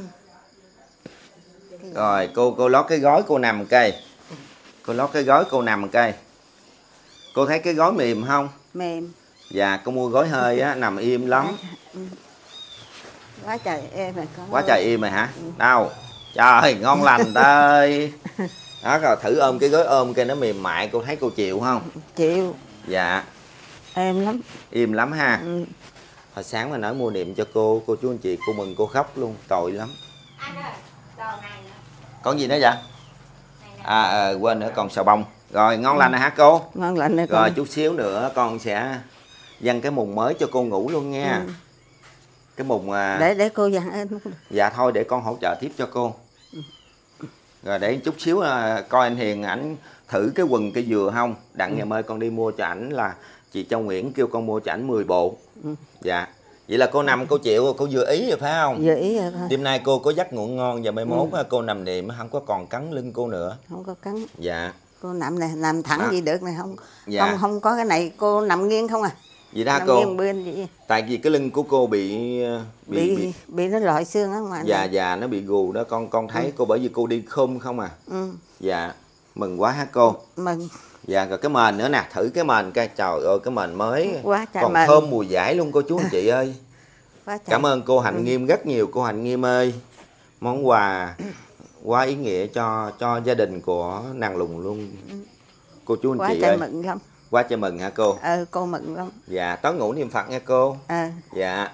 Rồi cô cô lót cái gói cô nằm cây. Cô lót cái gói cô nằm cây. Cô thấy cái gói mềm không? Mềm. Dạ cô mua gói hơi á, nằm im lắm. Ừ. Quá trời êm rồi con. Quá ơi. trời im rồi hả? Ừ. Đâu? Trời ngon lành tơi. Đó rồi thử ôm cái gói ôm cái nó mềm mại, cô thấy cô chịu không? Chịu. Dạ. Êm lắm. Im lắm ha. Ừ. Hồi sáng mà nói mua niệm cho cô, cô chú anh chị cô mừng cô khóc luôn, tội lắm. Anh ơi, đồ này nữa. Còn gì nữa vậy? À, à quên nữa còn xà bông. Rồi ngon lành rồi hả cô? Ngon lành rồi con. Rồi chút xíu nữa con sẽ dăng cái mùng mới cho cô ngủ luôn nha. Ừ. Cái mùng à... để để cô dặn em. Dạ thôi để con hỗ trợ tiếp cho cô. Rồi để chút xíu à, coi anh Hiền ảnh thử cái quần cây dừa không. Đặng ừ. ngày mai con đi mua cho ảnh là chị Châu Nguyễn kêu con mua cho ảnh mười bộ. Ừ. Dạ. Vậy là cô nằm cô chịu, cô vừa ý rồi phải không? Vừa ý rồi thôi. Đêm nay cô có giấc ngủ ngon và mai mốt ừ. cô nằm niệm không có còn cắn lưng cô nữa. Không có cắn. Dạ. Cô nằm này, nằm thẳng à. gì được này không? Dạ. Không không có cái này cô nằm nghiêng không à? Vậy đó nằm cô. Nghiêng bên vậy. Tại vì cái lưng của cô bị bị bị bị, bị nó loại xương á mà. Dạ dạ nó bị gù đó con con thấy ừ. cô bởi vì cô đi khum không à. Ừ. Dạ. Mừng quá hả cô? Mừng. Dạ rồi cái mền nữa nè, thử cái mền coi. Trời ơi cái mền mới quá còn mền. Thơm mùi vải luôn cô chú anh chị ơi. Cảm ơn cô Hạnh ừ. Nghiêm rất nhiều cô Hạnh Nghiêm ơi. Món quà quá ý nghĩa cho cho gia đình của nàng Lùng luôn. Cô chú anh quá chị trời ơi. Mừng lắm. Quá trời mừng hả cô? Ờ cô mừng lắm. Dạ tối ngủ niệm Phật nha cô. Ờ. Dạ.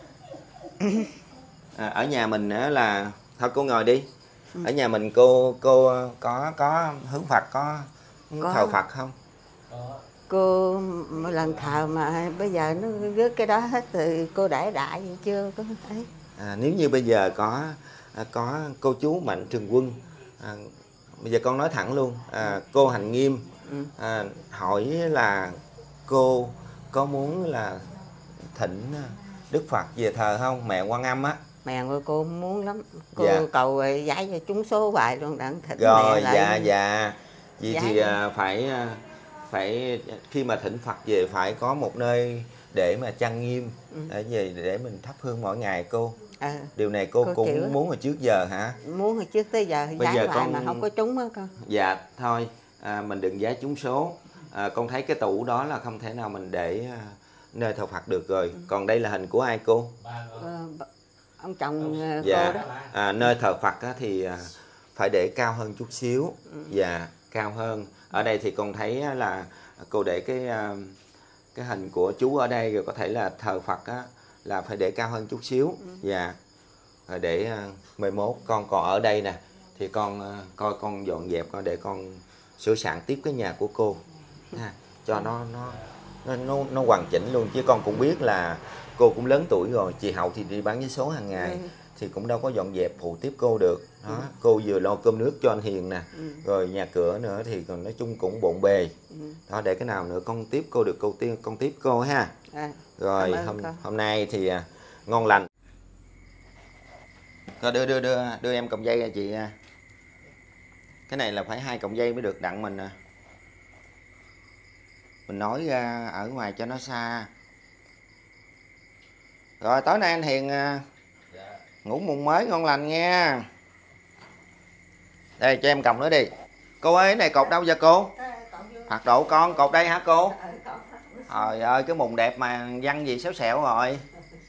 À, ở nhà mình á là thôi cô ngồi đi. Ừ. Ở nhà mình cô cô có có hướng Phật có, có. thờ Phật không? Cô một lần thờ mà bây giờ nó rước cái đó hết từ cô để đại chưa có thấy. À, nếu như bây giờ có có cô chú Mạnh Trường Quân, à, bây giờ con nói thẳng luôn, à, cô Hạnh Nghiêm à, hỏi là cô có muốn là thỉnh Đức Phật về thờ không? Mẹ Quan Âm á. Mẹ của cô muốn lắm. Cô dạ. cầu giải cho trúng số hoài luôn đặng thỉnh rồi mẹ lại. dạ dạ vậy giải thì à, phải phải khi mà thỉnh Phật về phải có một nơi để mà trang nghiêm ừ. để về để mình thắp hương mỗi ngày cô. À, điều này cô, cô cũng chịu. Muốn hồi trước giờ hả? Muốn hồi trước tới giờ. Bây giờ con mà không có trúng á con. Dạ thôi à, mình đừng giá trúng số. À, con thấy cái tủ đó là không thể nào mình để à, nơi thờ Phật được rồi. Ừ. Còn đây là hình của ai cô? À, ông chồng dạ. cô đó. À, nơi thờ Phật á, thì à, phải để cao hơn chút xíu. Ừ. Dạ cao hơn. Ở đây thì con thấy là cô để cái cái hình của chú ở đây rồi, có thể là thờ Phật á, là phải để cao hơn chút xíu. Ừ. Dạ. Rồi để mai mốt con còn ở đây nè thì con coi con dọn dẹp con để con sửa soạn tiếp cái nhà của cô ha, cho nó nó nó nó, nó hoàn chỉnh luôn. Chứ con cũng biết là cô cũng lớn tuổi rồi, chị Hậu thì đi bán vé số hàng ngày. Ừ. Thì cũng đâu có dọn dẹp phụ tiếp cô được đó. Ừ. Cô vừa lo cơm nước cho anh Hiền nè. Ừ. Rồi nhà cửa nữa thì còn nói chung cũng bộn bề. Ừ. Đó để cái nào nữa con tiếp cô được, cô tiên con tiếp cô ha. À, rồi hôm con. Hôm nay thì à, ngon lành. Rồi đưa đưa đưa đưa em cọng dây chị. Cái này là phải hai cọng dây mới được đặng mình nè. Mình nói ra ở ngoài cho nó xa. Rồi tối nay anh Hiền dạ. Ngủ mùng mới ngon lành nha. Đây cho em còng nữa đi. Cô ơi cái này cột đâu vậy cô? Phạt độ con cột đây hả cô? Trời ơi cái mùng đẹp mà văng gì xéo xẹo rồi.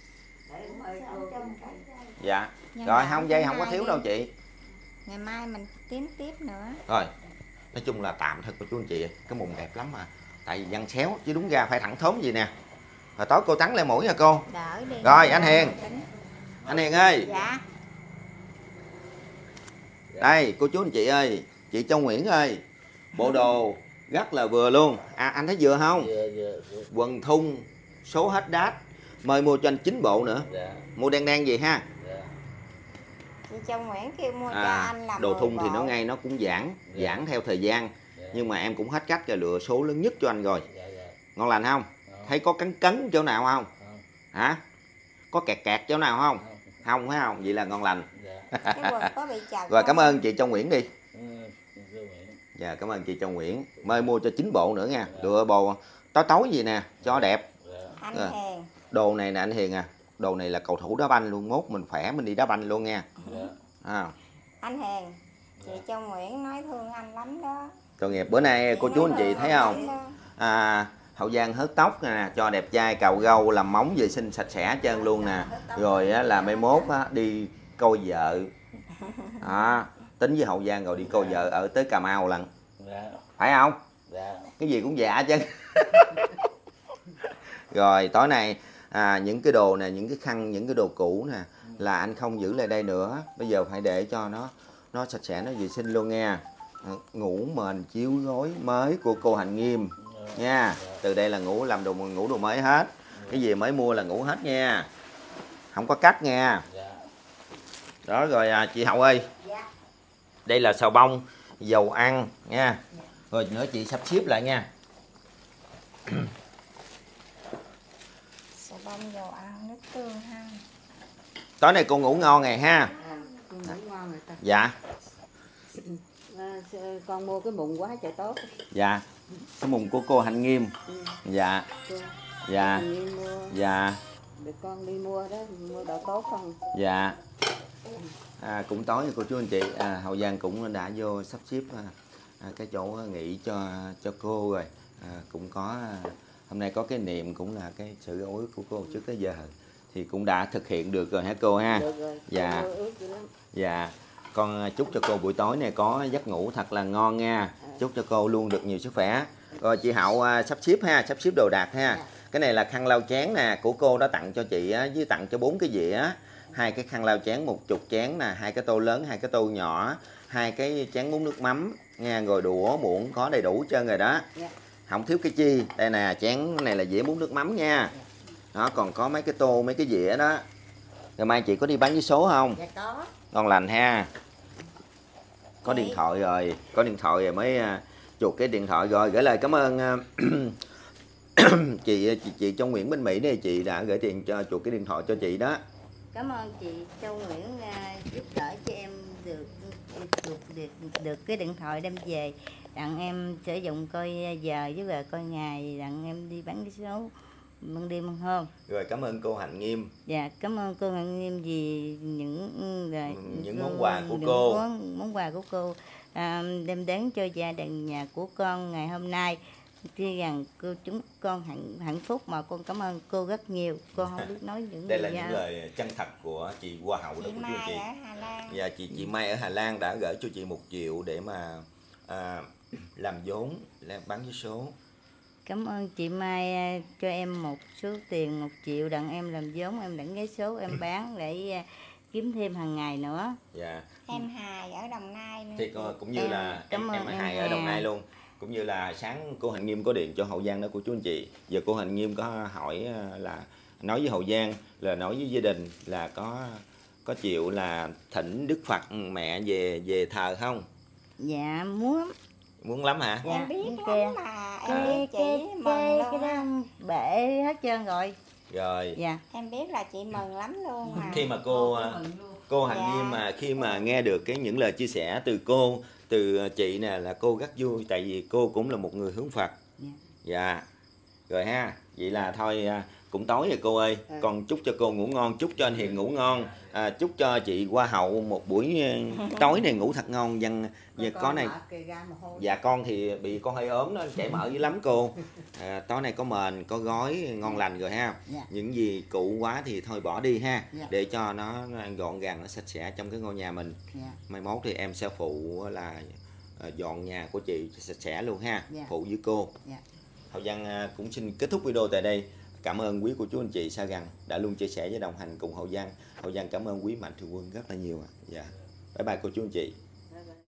Dạ. Rồi không dây không có thiếu đâu chị. Ngày mai mình tiến tiếp nữa. Rồi. Nói chung là tạm thôi cô chú anh chị. Cái mùng đẹp lắm mà. Tại vì văng xéo chứ đúng ra phải thẳng thốn gì nè. Rồi tối cô trắng lên mũi nha cô. Đỡ đi. Rồi anh Hiền. Anh Hiền ơi. Dạ. Đây cô chú anh chị ơi. Chị Châu Nguyễn ơi. Bộ đồ rất là vừa luôn. À anh thấy vừa không? Quần thun số hết đát. Mời mua cho anh chín bộ nữa. Mua đen đen gì ha. Chị Châu Nguyễn kêu mua à, cho anh là đồ thun bộ. Thì nó ngay nó cũng giãn. Giãn theo thời gian. Nhưng mà em cũng hết cách rồi, lựa số lớn nhất cho anh rồi. Ngon lành không? Thấy có cấn cấn chỗ nào không? Hả? Có kẹt kẹt chỗ nào không? Không phải không? Vậy là ngon lành. Rồi cảm ơn chị Châu Nguyễn đi. Dạ cảm ơn chị Châu Nguyễn. Mời mua cho chín bộ nữa nha. Lựa bộ tối tối gì nè cho đẹp. Anh Rồi. Hiền. Đồ này nè anh Hiền à, đồ này là cầu thủ đá banh luôn, mốt mình khỏe mình đi đá banh luôn nha. Dạ. À. Anh Hiền, chị Châu Nguyễn nói thương anh lắm đó. Tội nghiệp bữa nay cô chú anh chị thấy không? Lắm đó. À, Hậu Giang hớt tóc nè, cho đẹp trai, cạo gâu, làm móng vệ sinh sạch sẽ hết trơn luôn nè. Rồi á, là mai mốt á, đi coi vợ. À, tính với Hậu Giang rồi đi coi vợ ở tới Cà Mau lần. Dạ. Phải không? Dạ. Cái gì cũng dạ chứ. Rồi tối nay à, những cái đồ nè, những cái khăn, những cái đồ cũ nè là anh không giữ lại đây nữa. Bây giờ phải để cho nó nó sạch sẽ, nó vệ sinh luôn nha. À, ngủ mền chiếu gối mới của cô Hạnh Nghiêm nha. Từ đây là ngủ làm đồ ngủ đồ mới hết. Cái gì mới mua là ngủ hết nha. Không có cắt nha. Dạ. Đó rồi à, chị Hậu ơi. Dạ. Đây là xà bông, dầu ăn nha. Rồi nữa chị sắp xếp lại nha. Xà bông dầu ăn nước tương ha. Tối nay cô ngủ ngon ngày ha. À, con ngủ ngon rồi ta. Dạ. À, con mua cái mùng quá trời tốt. Dạ. Cái mùng của cô Hạnh Nghiêm. Ừ. Dạ. Dạ. Mình đi mua, Dạ. để con đi mua đó, mua đồ tốt không? Dạ. À, cũng tối cô chú anh chị, à, Hậu Giang cũng đã vô sắp xếp à, cái chỗ nghỉ cho cho cô rồi. À, cũng có hôm nay có cái niệm cũng là cái sự ước của cô trước tới giờ thì cũng đã thực hiện được rồi hả cô ha? Được rồi. Dạ. Con ước dữ lắm. Dạ. Con chúc cho cô buổi tối này có giấc ngủ thật là ngon nha. Chúc cho cô luôn được nhiều sức khỏe. Rồi chị Hậu à, sắp xếp ha, sắp xếp đồ đạc ha. Dạ. Cái này là khăn lau chén nè, của cô đã tặng cho chị á, với tặng cho bốn cái dĩa, hai cái khăn lau chén, một chục chén nè, hai cái tô lớn, hai cái tô nhỏ, hai cái chén bún nước mắm nha, rồi đũa muỗng có đầy đủ hết trơn rồi đó. Dạ. Không thiếu cái chi. Đây nè, chén này là dĩa bún nước mắm nha. Đó, còn có mấy cái tô, mấy cái dĩa đó. Rồi mai chị có đi bán với số không? Dạ có. Ngon lành ha. Có Chị. điện thoại rồi, có điện thoại rồi mới uh, chuột cái điện thoại rồi. Gửi lời cảm ơn uh, chị, chị chị Châu Nguyễn bên Mỹ này, chị đã gửi tiền cho chuột cái điện thoại cho chị đó. Cảm ơn chị Châu Nguyễn uh, giúp đỡ cho em được được, được được cái điện thoại đem về, đặng em sử dụng coi giờ với là coi ngày, đặng em đi bán cái số ban đêm ban hôm. Rồi cảm ơn cô Hạnh Nghiêm. Dạ, cảm ơn cô Hạnh Nghiêm vì những rồi, những món quà của những cô. món, món quà của cô à, đem đến cho gia đình nhà của con ngày hôm nay. Tuy rằng cô chúng con hạnh hạnh phúc mà con cảm ơn cô rất nhiều. Con không biết nói những Đây là gì những ra. lời chân thật của chị Hoa Hậu đó Chị của chú anh Mai chị. ở Hà Lan. Và chị chị Mai ở Hà Lan đã gửi cho chị một triệu để mà à, làm vốn, làm bán vé số. Cảm ơn chị Mai à, cho em một số tiền một triệu, đặng em làm vốn, em đặng vé số em bán để à, kiếm thêm hàng ngày nữa. Dạ. Em Hài ở Đồng Nai nữa. Thì cô- cũng như Em là cảm em, ơn em ở em Hai ở Đồng Hà. Nai luôn. Cũng như là sáng cô Hạnh Nghiêm có điện cho Hậu Giang đó của chú anh chị. Giờ cô Hạnh Nghiêm có hỏi à, là nói với Hậu Giang là nói với gia đình là có có chịu là thỉnh Đức Phật mẹ về về thờ không? Dạ muốn lắm. Muốn lắm hả? Dạ, Em biết cái lắm mà em cái biết cái chị mừng cái luôn cái đó á. bể hết trơn rồi. Rồi. Dạ. Em biết là chị mừng lắm luôn mà. Khi mà cô cô Hạnh Dạ. Nghiêm mà khi mà nghe được cái những lời chia sẻ từ cô, từ chị nè là cô rất vui, tại vì cô cũng là một người hướng Phật. Dạ. Dạ. Rồi ha, vậy là thôi à, cũng tối rồi cô ơi. Ừ. Con chúc cho cô ngủ ngon, chúc cho anh Hiền ngủ ngon, à, chúc cho chị Hoa Hậu một buổi à, tối này ngủ thật ngon. Dân giờ có này. Dạ con thì bị con hơi ốm đó, chảy mỡ dữ lắm cô. À, tối nay có mền, có gói ngon lành rồi ha. Dạ. Những gì cũ quá thì thôi bỏ đi ha, Dạ. để cho nó gọn gàng, nó sạch sẽ trong cái ngôi nhà mình. Dạ. Mai mốt thì em sẽ phụ là à, dọn nhà của chị sạch sẽ luôn ha. Dạ. Phụ với cô. Dạ. Hậu Giang à, cũng xin kết thúc video tại đây. Cảm ơn quý cô chú anh chị xa gần đã luôn chia sẻ và đồng hành cùng Hậu Giang. Hậu Giang cảm ơn quý mạnh thường quân rất là nhiều. Dạ. Bye bye cô chú anh chị.